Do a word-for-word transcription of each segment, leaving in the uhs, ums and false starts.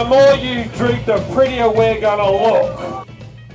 more you drink, the prettier we're gonna look.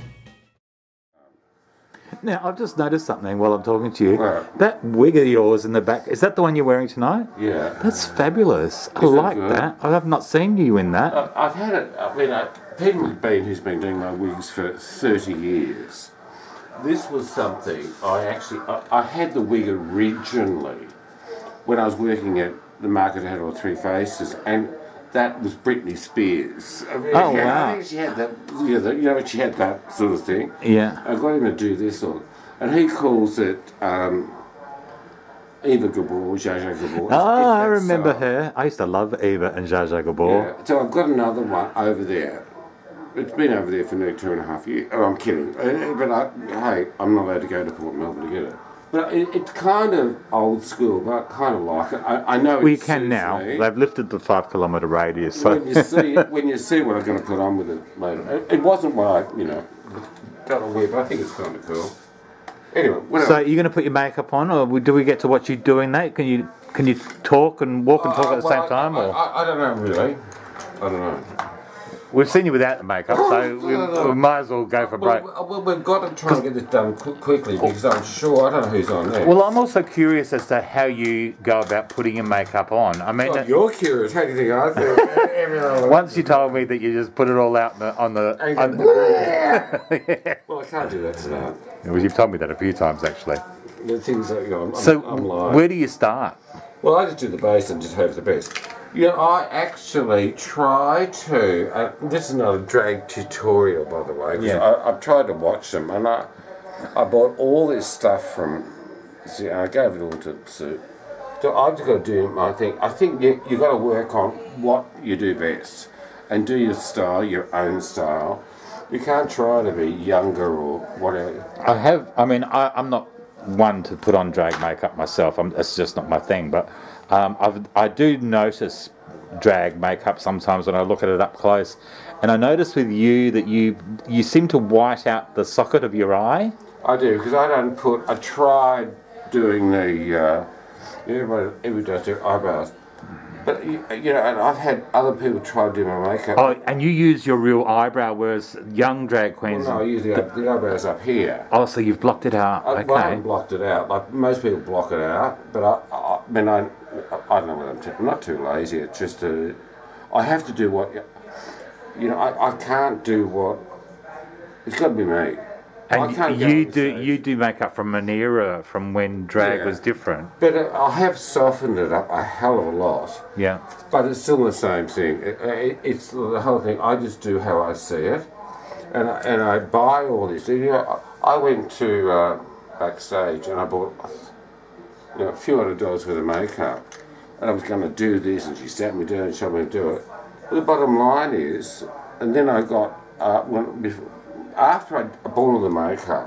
Now, I've just noticed something while I'm talking to you. Right. That wig of yours in the back, is that the one you're wearing tonight? Yeah. That's fabulous. I Is it like good? that. I have not seen you in that. Uh, I've had it, I mean, I, Peter McBean, who's been doing my wigs for thirty years, this was something I actually, I, I had the wig originally when I was working at the Market Hotel Three Faces, and that was Britney Spears. I mean, Oh, yeah, wow. I think she had that, you know, the, you know, she had that sort of thing. Yeah. I got him to do this one, and he calls it um, Eva Gabor, Zsa Zsa Gabor. Oh, I that remember style. her. I used to love Eva and Zsa Zsa Gabor. Yeah. So I've got another one over there. It's been over there for nearly two and a half years. Oh, I'm kidding. Uh, But I, hey, I'm not allowed to go to Port Melbourne to get it. But it, it's kind of old school, but I kind of like it. I, I know Well, you it can suits now. me. They've lifted the five kilometre radius. So. When you see when you see what I'm going to put on with it later, it, it wasn't what I, you know, don't wear, but I think it's kind of cool. Anyway, whatever. So you're going to put your makeup on, or do we get to watch you doing that? Can you can you talk and walk and talk Uh, at the well, same time? I, Or I, I don't know really. I don't know. we've seen you without the makeup, so we, we might as well go for a break. Well, well, we've got to try and get this done qu- quickly because I'm sure I don't know who's on there. Well, I'm also curious as to how you go about putting your makeup on. I mean, Well, you're curious. How do you think I feel? Everyone- once you told me that you just put it all out on the. On the, And on go, the Well, I can't do that tonight. well, you've told me that a few times actually. The things that, you know, I'm, So, I'm lying. where do you start? Well, I just do the base and just hope for the best. You know, I actually try to, uh, this is not a drag tutorial, by the way, 'cause Yeah. I, I've tried to watch them, and I, I bought all this stuff from, see, I gave it all to Sue. So I've just got to do my thing. I think you, you've got to work on what you do best, and do your style, your own style. You can't try to be younger or whatever. I have. I mean, I, I'm not one to put on drag makeup myself. I'm, it's just not my thing. But um, I've, I do notice drag makeup sometimes when I look at it up close, and I notice with you that you you seem to white out the socket of your eye. I do, because I don't put, I tried doing the, uh, everybody, everybody does their eyebrows. But, you, you know, and I've had other people try to do my makeup. Oh, and you use your real eyebrow, whereas young drag Well, queens. no, I use the, the eyebrows up here. Oh, so you've blocked it out. I, Okay. well, I haven't blocked it out. Like most people block it out, but I, I, I mean, I, I don't know what I'm. T- I'm not too lazy. It's just a, I have to do what, you know. I, I can't do what. It's got to be me. I And can't go you on do stage. you do makeup from an era from when drag Yeah. was different. But uh, I have softened it up a hell of a lot. Yeah. But it's still the same thing. It, it, it's the whole thing. I just do how I see it, and I, and I buy all this. You know, I I went to uh, Backstage and I bought, you know, a few hundred dollars worth of makeup, and I was going to do this, and she sat me down and showed me to do it. But the bottom line is, and then I got uh, when before, after I bought all the makeup,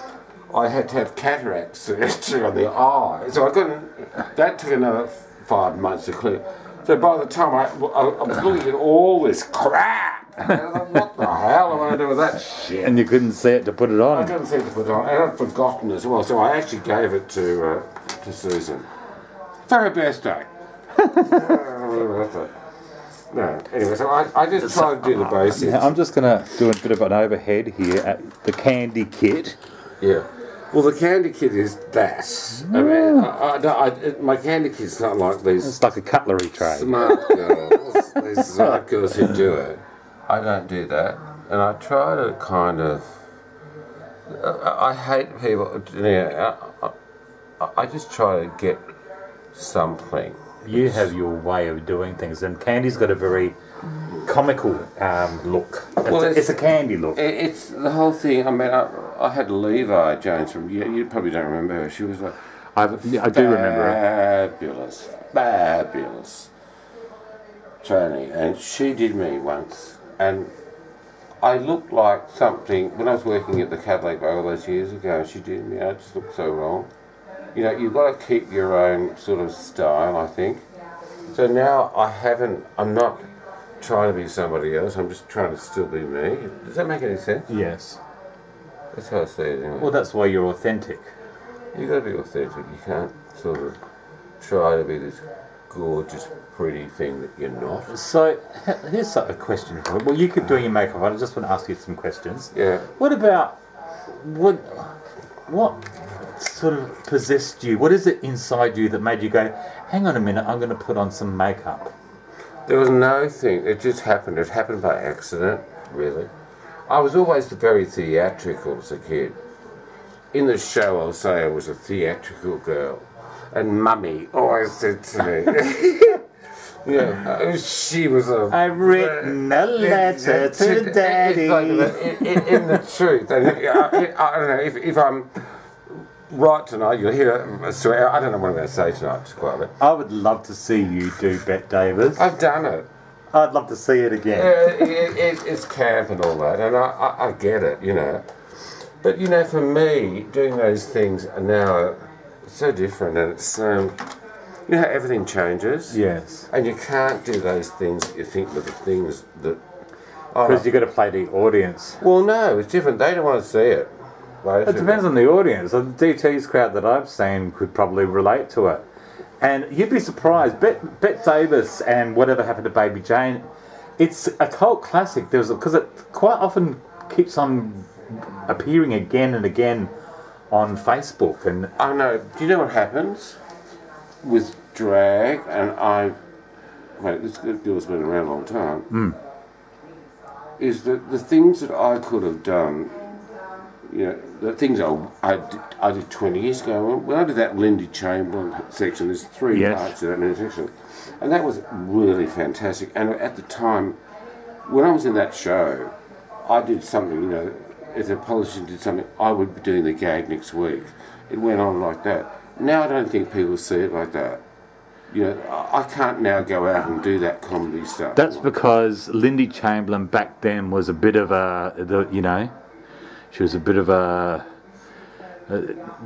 I had to have cataract surgery on the eye. So I couldn't, that took another five months to clear. So by the time I, I, I was looking at all this crap, and I thought, what the hell am I going to do with that shit? And you couldn't see it to put it I on. couldn't seem to put it on, and I'd forgotten as well, so I actually gave it to uh, to Susan. For her birthday. For her birthday. No, anyway, so I, I just try to do the basics. Now, I'm just going to do a bit of an overhead here at the Candee kit. Yeah. Well, the Candee kit is that. I mean, I, I, I, it, my Candee kit's not like these It's like a cutlery tray. smart girls, these smart girls who do it. I don't do that, and I try to kind of. I, I hate people. You know, I, I, I just try to get something. You have your way of doing things, and Candy's got a very comical um, look. It's, Well, a, it's- it's a Candy look. It, it's the whole thing. I mean, I, I had Levi Jones from. You, you probably don't remember her. She was like. I, I do remember her. Fabulous, fabulous training, and she did me once, and I looked like something when I was working at the Catholic all those years ago. She did me. I just looked so wrong. You know, you've got to keep your own sort of style, I think. So now I haven't. I'm not trying to be somebody else. I'm just trying to still be me. Does that make any sense? Yes. That's how I see it. Anyway. Well, that's why you're authentic. You got to be authentic. You can't sort of try to be this gorgeous, pretty thing that you're not. So he- here's a question for you. Well, you keep doing your makeup. I just want to ask you some questions. Yeah. What about what? What sort of possessed you? What is it inside you that made you go, "Hang on a minute, I'm going to put on some makeup"? There was no thing. It just happened. It happened by accident, really. I was always very theatrical as a kid. In the show, I'll say I was a theatrical girl. And Mummy always said to me, yeah, she was a... I've written a letter to Daddy. It's like, in, in, in the truth, and I, I don't know, if, if I'm right tonight, you'll hear a swear. I don't know what I'm going to say tonight, just quite a bit. I would love to see you do Bette Davis. I've done it. I'd love to see it again. Uh, it, it, it's camp and all that, and I, I, I get it, you know. But, you know, for me, doing those things are now so different, and it's, um, you know how everything changes? Yes. And you can't do those things that you think are the things that... Because you've got to play the audience. Well, no, it's different. They don't want to see it. It depends on the audience. The D T's crowd that I've seen could probably relate to it. And you'd be surprised. Bette, Bette Davis and Whatever Happened to Baby Jane, it's a cult classic. There's because it quite often keeps on appearing again and again on Facebook. And I know. Do you know what happens with drag? And I, wait, this girl's been around a long time. Mm. Is that the things that I could have done? You know, the things I, I, did, I did twenty years ago, when I did that Lindy Chamberlain section, there's three yes. parts to that mini section, and that was really fantastic. And at the time, when I was in that show, I did something, you know, if a politician did something, I would be doing the gag next week. It went on like that. Now I don't think people see it like that. You know, I can't now go out and do that comedy stuff. That's because Lindy Chamberlain back then was a bit of a, the, you know, she was a bit of a, a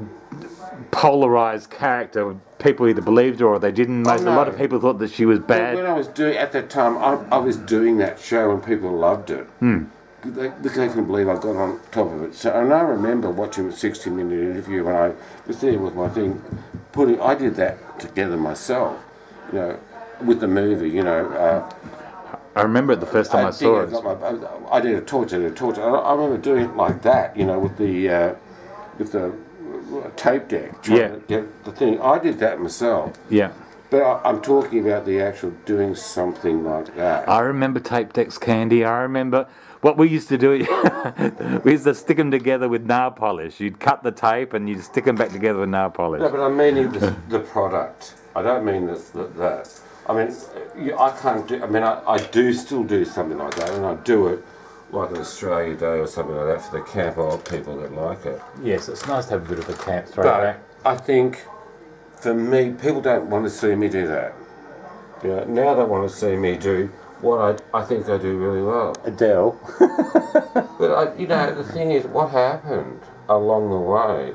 polarized character. People either believed her or they didn't. Most, oh, no. A lot of people thought that she was bad. When I was doing at that time, I, I was doing that show and people loved it. Hmm. They, they couldn't believe I got on top of it. So, and I remember watching a sixty minute interview when I was there with my thing. Putting, I did that together myself. You know, with the movie. You know. Uh, I remember it the first time I, I saw I it. Got my, I did a torch, I did a torch. I, I remember doing it like that, you know, with the uh, with the tape deck, trying yeah. to get the thing. I did that myself. Yeah. But I, I'm talking about the actual doing something like that. I remember tape decks, Candee. I remember what we used to do. We used to stick them together with nail polish. You'd cut the tape and you'd stick them back together with nail polish. No, but I mean the, the product. I don't mean the, the, that. I mean, I can't do, I mean, I, I do still do something like that, and I do it like an Australia Day or something like that for the camp old people that like it. Yes, it's nice to have a bit of a camp throwback. But I think, for me, people don't want to see me do that. You know, now they want to see me do what I, I think I do really well. Adele. But, I, you know, the thing is, what happened along the way,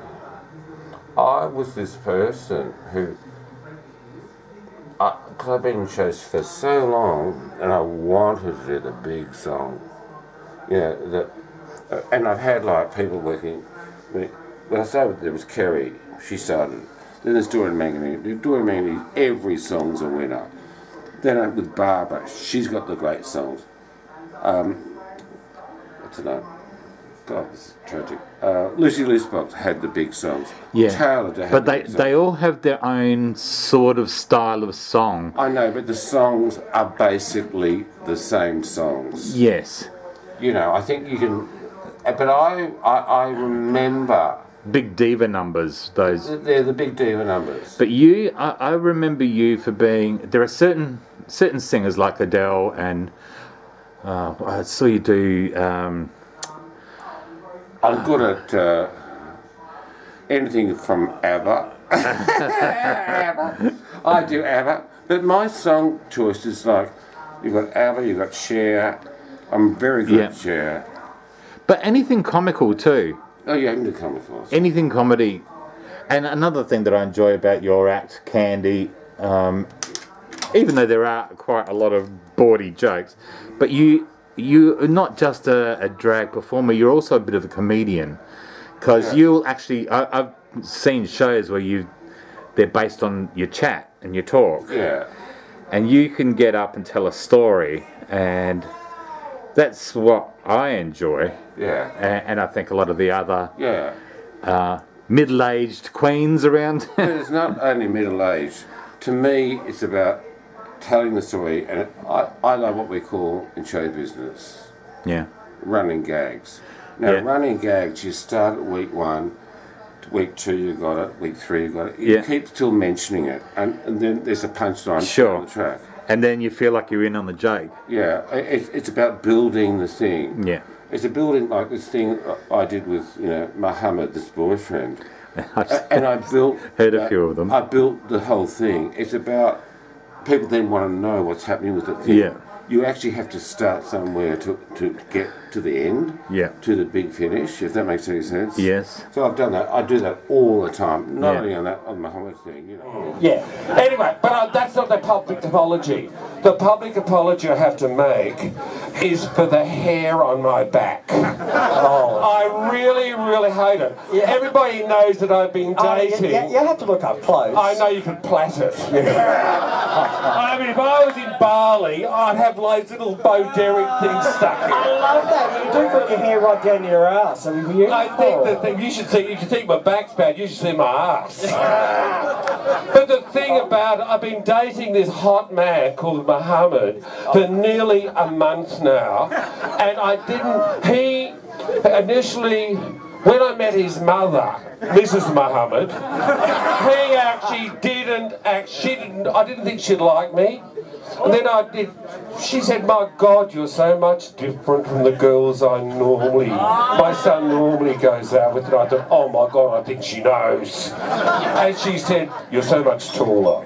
I was this person who, because I've been in shows for so long, and I wanted to do the big song. You know, the, uh, and I've had like people working. When I started, there was Kerry. She started. Then there's Dorian Manganese. Dorian Manganese, every song's a winner. Then I'm with Barbara. She's got the great songs. Um, what's her name? God, this is tragic. Uh, Lucy Loosebox had the big songs. Yeah, Taylor had but the they big songs. they all have their own sort of style of song. I know, but the songs are basically the same songs. Yes. You know, I think you can. But I, I, I remember. Big diva numbers, those. They're the big diva numbers. But you, I, I remember you for being. There are certain certain singers like Adele and uh, I saw you do. Um, I'm good at uh, anything from ABBA. ABBA. I do ABBA, but my song choice is like you've got ABBA, you've got Cher. I'm very good Yeah. at Cher. but anything comical too. Oh, yeah, I can do comical. Anything comedy. And another thing that I enjoy about your act, Candee, um, even though there are quite a lot of bawdy jokes, but you you're not just a, a drag performer, you're also a bit of a comedian. Because Yeah. you'll actually, I, I've seen shows where you've they're based on your chat and your talk. Yeah. And you can get up and tell a story, and that's what I enjoy. Yeah. And, and I think a lot of the other Yeah. uh, middle-aged queens around. But it's not only middle age. To me, it's about telling the story, and it, I, I love what we call in show business Yeah. running gags. Now, Yeah. running gags, you start at week one, week two you got it, week three you got it. You Yeah. keep still mentioning it, and, and then there's a punchline Sure. on the track. And then you feel like you're in on the joke. Yeah, it, it's about building the thing. Yeah. It's a building like this thing I did with, you know, Muhammad, this boyfriend. I've And I built... heard a uh, few of them. I built the whole thing. It's about... People then want to know what's happening with the thing. Yeah. You actually have to start somewhere to, to get to the end. Yeah. To the big finish, if that makes any sense. Yes. So I've done that. I do that all the time. Not Yeah. only on that, on Muhammad thing, you know. Yeah. Anyway, but uh, that's not the public apology. The public apology I have to make is for the hair on my back. Oh. I really, really hate it. Yeah. Everybody knows that I've been Oh, you, dating. you, you have to look up close. I know you can plait it. I mean, if I was in Bali, I'd have like little Bo Derek things stuck in. I love that. You do put your hair right down your ass. I mean, beautiful. I think the thing you should see, you should think my back's bad. You should see my ass. But the thing about it, I've been dating this hot man called Muhammad for nearly a month now, and I didn't. He initially, when I met his mother, Missus Muhammad, he actually didn't. Act, she didn't. I didn't think she'd like me. And then I did, she said, my God, you're so much different from the girls I normally, my son normally goes out with. And I thought, oh my God, I think she knows. And she said, you're so much taller.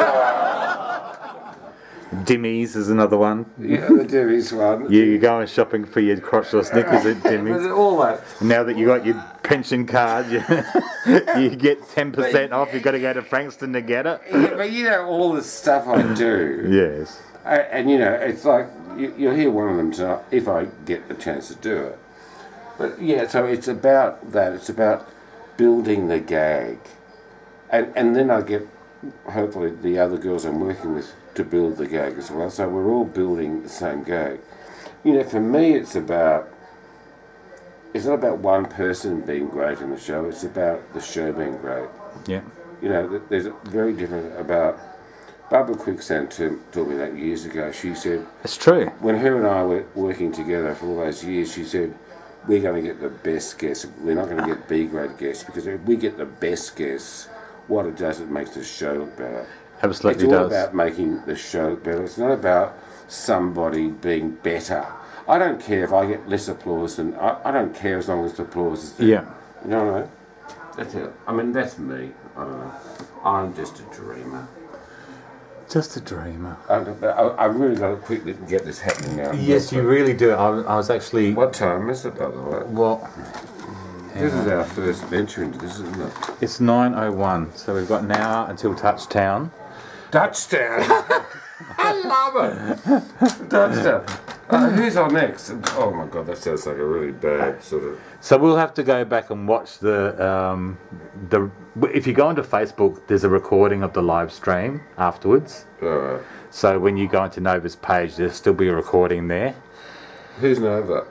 Dimmies is another one. Yeah, the Debbie's one. You, you're going shopping for your crotchless Snickers at But Dimmies. all that. Now that you got your pension card, you, you get ten percent off. You've got to go to Frankston to get it. Yeah, but you know, all the stuff I do. Yes. And, and you know, it's like, you, you'll hear one of them tonight, if I get the chance to do it. But yeah, so it's about that. It's about building the gag. And, and then I get, hopefully, the other girls I'm working with to build the gag as well. So we're all building the same gag. You know, for me, it's about, it's not about one person being great in the show. It's about the show being great. Yeah. You know, there's very different about, Barbara Quicksand taught me that years ago. She said, It's true. when her and I were working together for all those years, she said, we're going to get the best guests. We're not going to get B-grade guests, because if we get the best guests, what it does, it makes the show look better. Absolutely It's all does. about making the show look better. It's not about somebody being better. I don't care if I get less applause than, I, I don't care as long as the applause is there. Yeah. You know what I mean? That's it. I mean, that's me. I don't know. I'm just a dreamer. Just a dreamer. I, I, I really got to quickly get this happening now. Yes, you really do. I, I was actually. What time is it, by the way? Well, This is our first venture into this, isn't it? it's nine oh one, so we've got an hour until touchdown. Touchdown! I love it! Touchdown. Uh, who's on next? Oh my God, that sounds like a really bad sort of... So we'll have to go back and watch the um, the. If you go onto Facebook, there's a recording of the live stream afterwards. Alright. So when you go into Nova's page, there'll still be a recording there. Who's Nova?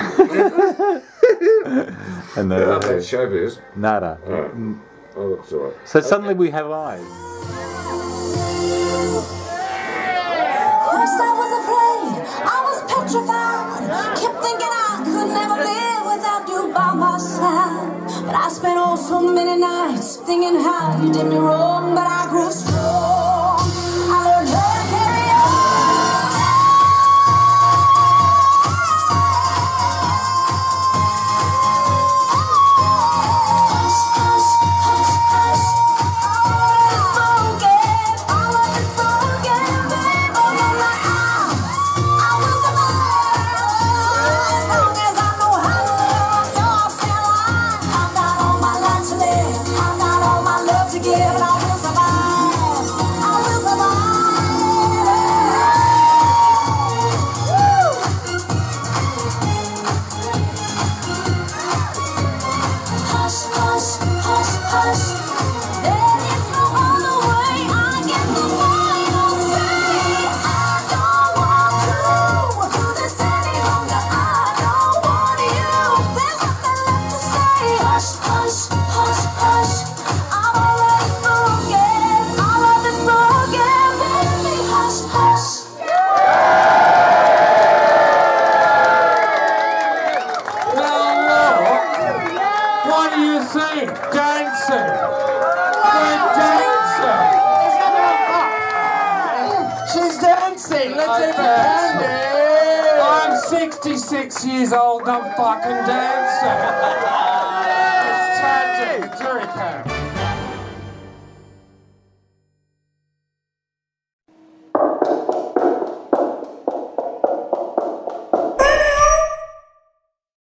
And Yeah, the that's showbiz. nada. Alright. Oh, that's alright. So suddenly we have eyes. First I was afraid, I was petrified. Kept thinking I could never live without you by my side. But I spent oh so many nights thinking how you did me wrong. But I grew strong. I learned how to carry on. Hush, hush, hush, hush. All is spoken, all is spoken, babe. Oh, you're like, ah, I will survive. As long as I know how to love, you're still alive. I've got all my life to live, I've got all my love to give, and I will survive. dancing. They're dancing. She's dancing. Let's I'm have a dancing. Candee. I'm sixty-six years old and I'm fucking dancing. It's tragic. It's very camp.